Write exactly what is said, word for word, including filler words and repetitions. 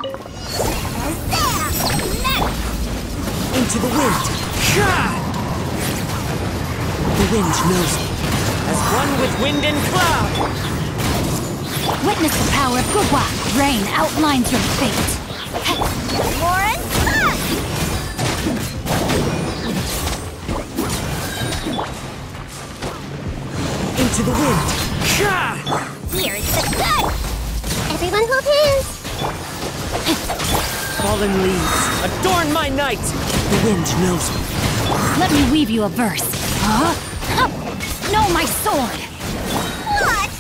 Into the wind. The wind knows me. As one with wind and cloud. Witness the power of Gugwa. Rain outlines your fate. Lauren, into the wind. Here's the gun! Everyone hold hands! Fallen leaves, adorn my night! The wind knows me. Let me weave you a verse. Huh? Huh. No, my sword! What?